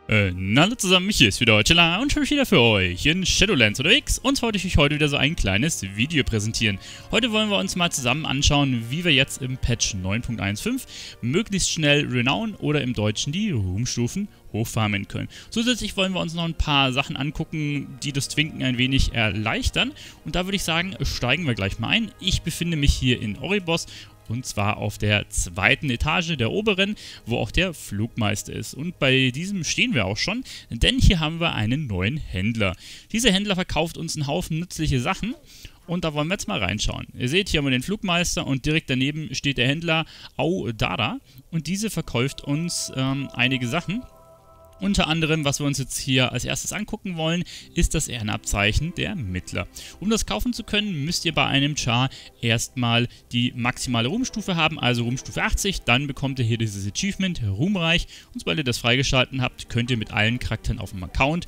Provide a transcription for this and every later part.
Hallo zusammen, hier ist wieder Chilla und ich bin wieder für euch in Shadowlands unterwegs und wollte ich euch heute wieder so ein kleines Video präsentieren. Heute wollen wir uns mal zusammen anschauen, wie wir jetzt im Patch 9.15 möglichst schnell Renown oder im Deutschen die Ruhmstufen hochfarmen können. Zusätzlich wollen wir uns noch ein paar Sachen angucken, die das Twinken ein wenig erleichtern und da würde ich sagen, steigen wir gleich mal ein. Ich befinde mich hier in Oribos. Und zwar auf der zweiten Etage der oberen, wo auch der Flugmeister ist. Und bei diesem stehen wir auch schon, denn hier haben wir einen neuen Händler. Dieser Händler verkauft uns einen Haufen nützliche Sachen. Und da wollen wir jetzt mal reinschauen. Ihr seht, hier haben wir den Flugmeister und direkt daneben steht der Händler Audara. Und diese verkauft uns einige Sachen. Unter anderem, was wir uns jetzt hier als erstes angucken wollen, ist das Ehrenabzeichen der Mittler. Um das kaufen zu können, müsst ihr bei einem Char erstmal die maximale Ruhmstufe haben, also Ruhmstufe 80. Dann bekommt ihr hier dieses Achievement, Ruhmreich. Und sobald ihr das freigeschalten habt, könnt ihr mit allen Charakteren auf dem Account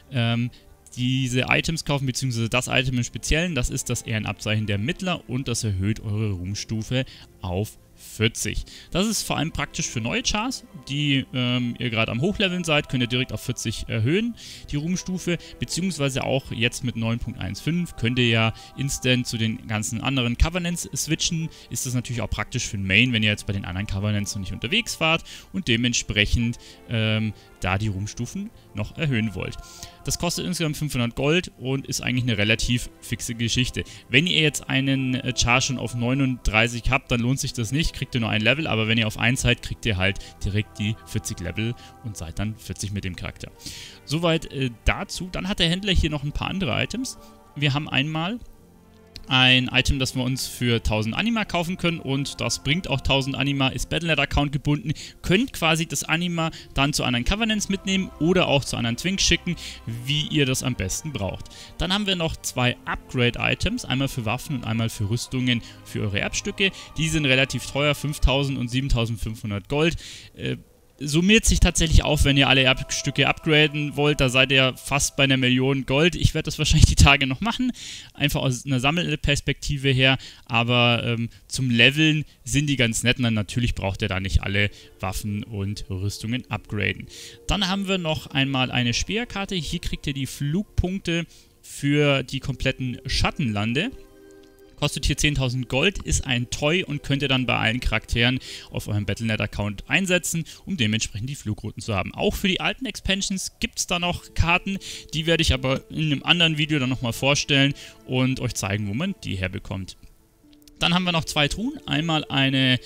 diese Items kaufen, beziehungsweise das Item im Speziellen. Das ist das Ehrenabzeichen der Mittler und das erhöht eure Ruhmstufe auf 40. Das ist vor allem praktisch für neue Chars, die ihr gerade am Hochleveln seid, könnt ihr direkt auf 40 erhöhen, die Ruhmstufe, beziehungsweise auch jetzt mit 9.15 könnt ihr ja instant zu den ganzen anderen Covenants switchen. Ist das natürlich auch praktisch für den Main, wenn ihr jetzt bei den anderen Covenants noch nicht unterwegs wart und dementsprechend da die Ruhmstufen noch erhöhen wollt. Das kostet insgesamt 500 Gold und ist eigentlich eine relativ fixe Geschichte. Wenn ihr jetzt einen Char schon auf 39 habt, dann lohnt sich das nicht, kriegt ihr nur ein Level, aber wenn ihr auf 1 seid, kriegt ihr halt direkt die 40 Level und seid dann 40 mit dem Charakter. Soweit dazu. Dann hat der Händler hier noch ein paar andere Items. Wir haben einmal ein Item, das wir uns für 1000 Anima kaufen können und das bringt auch 1000 Anima, ist Battle.net-Account gebunden, könnt quasi das Anima dann zu anderen Covenants mitnehmen oder auch zu anderen Twinks schicken, wie ihr das am besten braucht. Dann haben wir noch zwei Upgrade-Items, einmal für Waffen und einmal für Rüstungen für eure Erbstücke. Die sind relativ teuer, 5000 und 7500 Gold. Summiert sich tatsächlich auf, wenn ihr alle Erbstücke upgraden wollt, da seid ihr fast bei 1 Million Gold. Ich werde das wahrscheinlich die Tage noch machen, einfach aus einer Sammelperspektive her, aber zum Leveln sind die ganz nett und dann natürlich braucht ihr da nicht alle Waffen und Rüstungen upgraden. Dann haben wir noch einmal eine Speerkarte, hier kriegt ihr die Flugpunkte für die kompletten Schattenlande. Kostet hier 10.000 Gold, ist ein Toy und könnt ihr dann bei allen Charakteren auf eurem Battle.net-Account einsetzen, um dementsprechend die Flugrouten zu haben. Auch für die alten Expansions gibt es da noch Karten, die werde ich aber in einem anderen Video dann nochmal vorstellen und euch zeigen, wo man die herbekommt. Dann haben wir noch zwei Truhen, einmal eine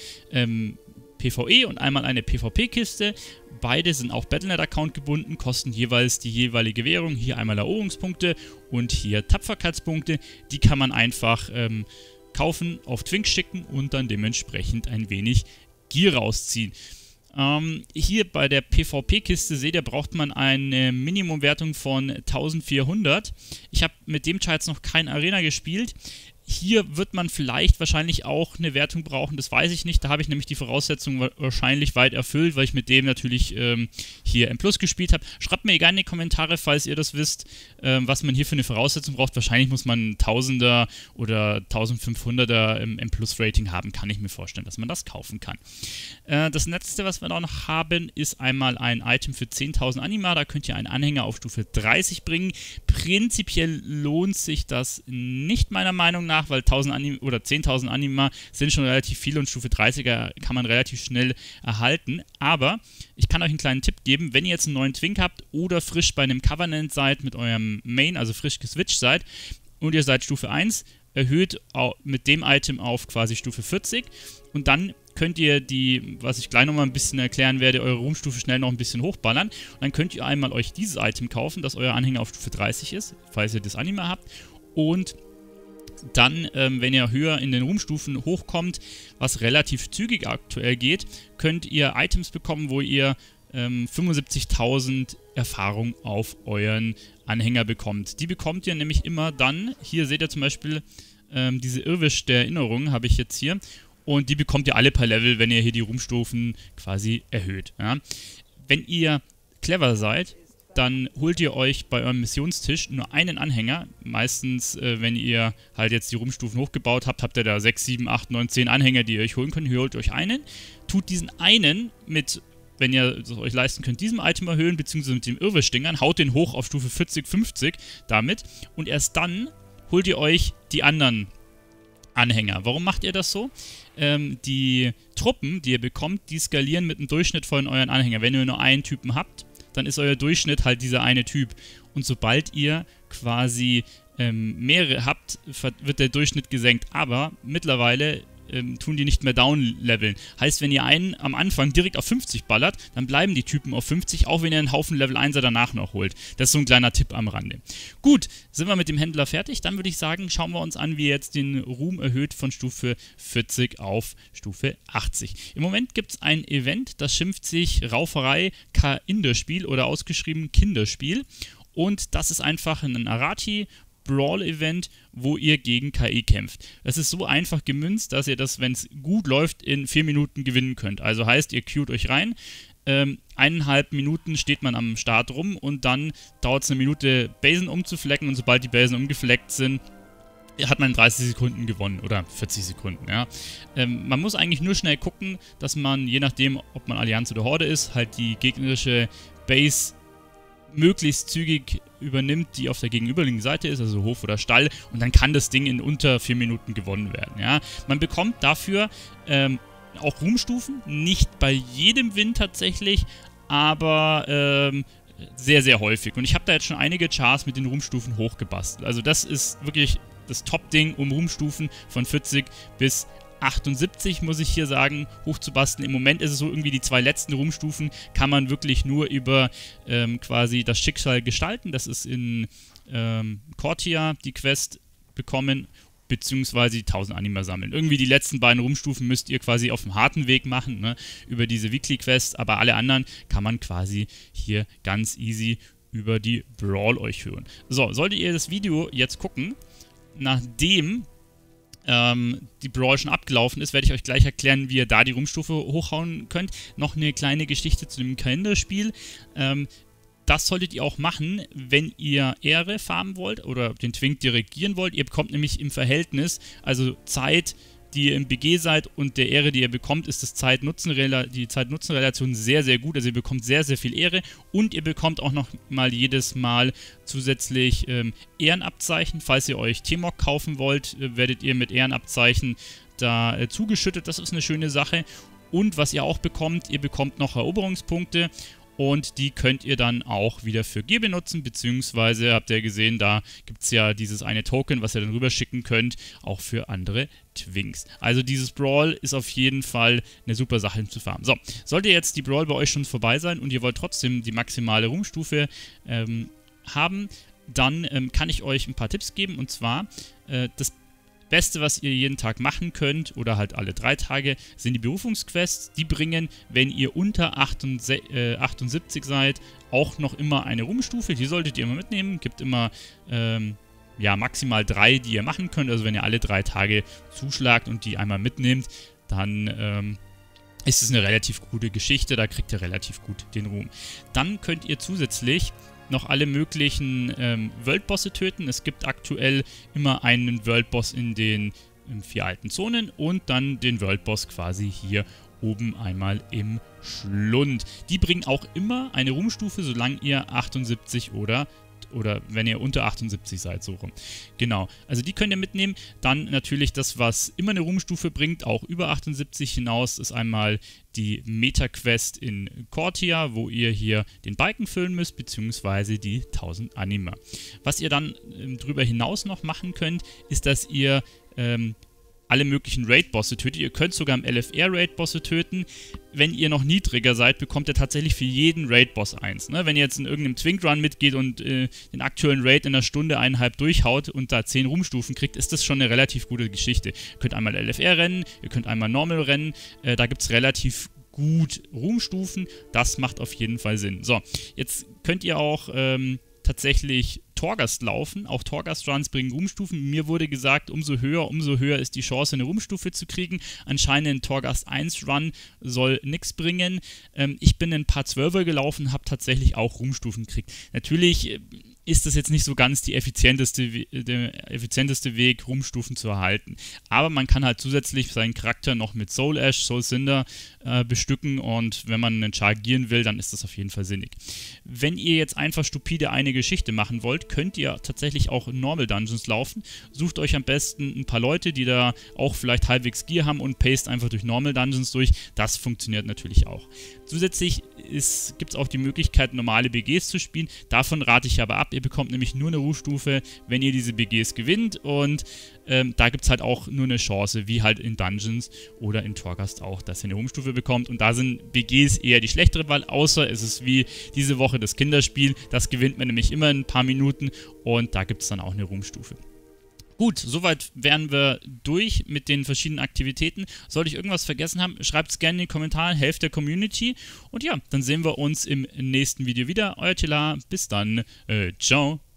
PvE und einmal eine PvP-Kiste. Beide sind auch Battle.net-Account gebunden, kosten jeweils die jeweilige Währung. Hier einmal Eroberungspunkte und hier Tapferkeitspunkte. Die kann man einfach kaufen, auf Twinks schicken und dann dementsprechend ein wenig Gier rausziehen. Hier bei der PvP-Kiste seht ihr, braucht man eine Minimumwertung von 1400. Ich habe mit dem Char jetzt noch keine Arena gespielt. Hier wird man vielleicht wahrscheinlich auch eine Wertung brauchen, das weiß ich nicht. Da habe ich nämlich die Voraussetzungen wahrscheinlich weit erfüllt, weil ich mit dem natürlich hier M+ gespielt habe. Schreibt mir gerne in die Kommentare, falls ihr das wisst, was man hier für eine Voraussetzung braucht. Wahrscheinlich muss man 1000er oder 1500er M+ Rating haben, kann ich mir vorstellen, dass man das kaufen kann. Das letzte, was wir da noch haben, ist einmal ein Item für 10.000 Anima. Da könnt ihr einen Anhänger auf Stufe 30 bringen. Prinzipiell lohnt sich das nicht meiner Meinung nach, weil 1000 Anima oder 10.000 Anima sind schon relativ viel und Stufe 30er kann man relativ schnell erhalten. Aber ich kann euch einen kleinen Tipp geben, wenn ihr jetzt einen neuen Twink habt oder frisch bei einem Covenant seid mit eurem Main, also frisch geswitcht seid und ihr seid Stufe 1, erhöht mit dem Item auf quasi Stufe 40 und dann könnt ihr die, was ich gleich nochmal ein bisschen erklären werde, eure Ruhmstufe schnell noch ein bisschen hochballern. Und dann könnt ihr einmal euch dieses Item kaufen, dass euer Anhänger auf Stufe 30 ist, falls ihr das Anima habt. Und dann, wenn ihr höher in den Ruhmstufen hochkommt, was relativ zügig aktuell geht, könnt ihr Items bekommen, wo ihr 75.000 Erfahrung auf euren Anhänger bekommt. Die bekommt ihr nämlich immer dann, hier seht ihr zum Beispiel diese Irrwisch der Erinnerung, habe ich jetzt hier, und die bekommt ihr alle per Level, wenn ihr hier die Ruhmstufen quasi erhöht. Ja. Wenn ihr clever seid, dann holt ihr euch bei eurem Missionstisch nur einen Anhänger. Meistens, wenn ihr halt jetzt die Ruhmstufen hochgebaut habt, habt ihr da 6, 7, 8, 9, 10 Anhänger, die ihr euch holen könnt. Holt euch einen, tut diesen einen mit wenn ihr es euch leisten könnt, diesem Item erhöhen, beziehungsweise mit dem Irrwischdingern, haut den hoch auf Stufe 40, 50 damit und erst dann holt ihr euch die anderen Anhänger. Warum macht ihr das so? Die Truppen, die ihr bekommt, die skalieren mit einem Durchschnitt von euren Anhängern. Wenn ihr nur einen Typen habt, dann ist euer Durchschnitt halt dieser eine Typ. Und sobald ihr quasi mehrere habt, wird der Durchschnitt gesenkt. Aber mittlerweile tun die nicht mehr down-leveln. Heißt, wenn ihr einen am Anfang direkt auf 50 ballert, dann bleiben die Typen auf 50, auch wenn ihr einen Haufen Level 1er danach noch holt. Das ist so ein kleiner Tipp am Rande. Gut, sind wir mit dem Händler fertig? Dann würde ich sagen, schauen wir uns an, wie ihr jetzt den Ruhm erhöht von Stufe 40 auf Stufe 80. Im Moment gibt es ein Event, das schimpft sich Rauferei Kinderspiel oder ausgeschrieben Kinderspiel. Und das ist einfach ein Arati Brawl-Event, wo ihr gegen KI kämpft. Das ist so einfach gemünzt, dass ihr das, wenn es gut läuft, in 4 Minuten gewinnen könnt. Also heißt, ihr queuet euch rein, 1,5 Minuten steht man am Start rum und dann dauert es eine Minute, Basen umzuflecken und sobald die Basen umgefleckt sind, hat man in 30 Sekunden gewonnen oder 40 Sekunden, ja. Man muss eigentlich nur schnell gucken, dass man, je nachdem, ob man Allianz oder Horde ist, halt die gegnerische Base möglichst zügig übernimmt, die auf der gegenüberliegenden Seite ist, also Hof oder Stall, und dann kann das Ding in unter 4 Minuten gewonnen werden. Ja? Man bekommt dafür auch Ruhmstufen, nicht bei jedem Win tatsächlich, aber sehr, sehr häufig. Und ich habe da jetzt schon einige Chars mit den Ruhmstufen hochgebastelt. Also das ist wirklich das Top-Ding, um Ruhmstufen von 40 bis 78, muss ich hier sagen, hochzubasteln. Im Moment ist es so, irgendwie die 2 letzten Ruhmstufen kann man wirklich nur über quasi das Schicksal gestalten. Das ist in Cortia die Quest bekommen, beziehungsweise die 1000 Anima sammeln. Irgendwie die letzten beiden Ruhmstufen müsst ihr quasi auf dem harten Weg machen, ne, über diese Weekly Quest, aber alle anderen kann man quasi hier ganz easy über die Brawl euch hören. So, solltet ihr das Video jetzt gucken, nachdem die Brawl schon abgelaufen ist, werde ich euch gleich erklären, wie ihr da die Ruhmstufe hochhauen könnt. Noch eine kleine Geschichte zu dem Kalenderspiel. Das solltet ihr auch machen, wenn ihr Ehre farmen wollt oder den Twink dirigieren wollt. Ihr bekommt nämlich im Verhältnis, also Zeit, die ihr im BG seid und der Ehre, die ihr bekommt, ist die Zeit-Nutzen-Relation sehr, sehr gut. Also ihr bekommt sehr, sehr viel Ehre und ihr bekommt auch noch mal jedes Mal zusätzlich Ehrenabzeichen. Falls ihr euch T-Mog kaufen wollt, werdet ihr mit Ehrenabzeichen da zugeschüttet. Das ist eine schöne Sache. Und was ihr auch bekommt, ihr bekommt noch Eroberungspunkte. Und die könnt ihr dann auch wieder für Gier benutzen, beziehungsweise habt ihr gesehen, da gibt es ja dieses eine Token, was ihr dann rüberschicken könnt, auch für andere Twinks. Also dieses Brawl ist auf jeden Fall eine super Sache zu farmen. So, sollte jetzt die Brawl bei euch schon vorbei sein und ihr wollt trotzdem die maximale Ruhmstufe haben, dann kann ich euch ein paar Tipps geben, und zwar das Beste, was ihr jeden Tag machen könnt, oder halt alle 3 Tage, sind die Berufungsquests. Die bringen, wenn ihr unter 78 seid, auch noch immer eine Ruhmstufe. Die solltet ihr immer mitnehmen. Gibt immer ja, maximal 3, die ihr machen könnt. Also wenn ihr alle 3 Tage zuschlagt und die einmal mitnehmt, dann ist es eine relativ gute Geschichte. Da kriegt ihr relativ gut den Ruhm. Dann könnt ihr zusätzlich noch alle möglichen Worldbosse töten. Es gibt aktuell immer einen Worldboss in den 4 alten Zonen und dann den Worldboss quasi hier oben einmal im Schlund. Die bringen auch immer eine Ruhmstufe, solange ihr 78 oder wenn ihr unter 78 seid, so rum. Genau, also die könnt ihr mitnehmen. Dann natürlich das, was immer eine Ruhmstufe bringt, auch über 78 hinaus, ist einmal die Meta-Quest in Cortia, wo ihr hier den Balken füllen müsst, beziehungsweise die 1000 Anima. Was ihr dann darüber hinaus noch machen könnt, ist, dass ihr alle möglichen Raid-Bosse tötet. Ihr könnt sogar im LFR Raid-Bosse töten. Wenn ihr noch niedriger seid, bekommt ihr tatsächlich für jeden Raid-Boss 1. Ne? Wenn ihr jetzt in irgendeinem Twink-Run mitgeht und den aktuellen Raid in einer Stunde 1,5 durchhaut und da 10 Ruhmstufen kriegt, ist das schon eine relativ gute Geschichte. Ihr könnt einmal LFR rennen, ihr könnt einmal Normal rennen, da gibt es relativ gut Ruhmstufen. Das macht auf jeden Fall Sinn. So, jetzt könnt ihr auch tatsächlich Torghast laufen. Auch Torghast-Runs bringen Ruhmstufen. Mir wurde gesagt, umso höher ist die Chance, eine Ruhmstufe zu kriegen. Anscheinend ein Torghast 1 Run soll nichts bringen. Ich bin ein paar 12er gelaufen, habe tatsächlich auch Ruhmstufen gekriegt. Natürlich ist das jetzt nicht so ganz der effizienteste Weg, Ruhmstufen zu erhalten. Aber man kann halt zusätzlich seinen Charakter noch mit Soul Ash, Soul Cinder bestücken, und wenn man einen Char gieren will, dann ist das auf jeden Fall sinnig. Wenn ihr jetzt einfach stupide eine Geschichte machen wollt, könnt ihr tatsächlich auch Normal Dungeons laufen. Sucht euch am besten ein paar Leute, die da auch vielleicht halbwegs Gier haben, und paste einfach durch Normal Dungeons durch. Das funktioniert natürlich auch. Zusätzlich gibt es auch die Möglichkeit, normale BGs zu spielen. Davon rate ich aber ab. Ihr bekommt nämlich nur eine Ruhmstufe, wenn ihr diese BGs gewinnt, und da gibt es halt auch nur eine Chance, wie halt in Dungeons oder in Torghast auch, dass ihr eine Ruhmstufe bekommt, und da sind BGs eher die schlechtere Wahl, außer es ist wie diese Woche das Kinderspiel. Das gewinnt man nämlich immer in ein paar Minuten, und da gibt es dann auch eine Ruhmstufe. Gut, soweit wären wir durch mit den verschiedenen Aktivitäten. Sollte ich irgendwas vergessen haben, schreibt es gerne in den Kommentaren, helft der Community. Und ja, dann sehen wir uns im nächsten Video wieder. Euer Tila, bis dann, ciao.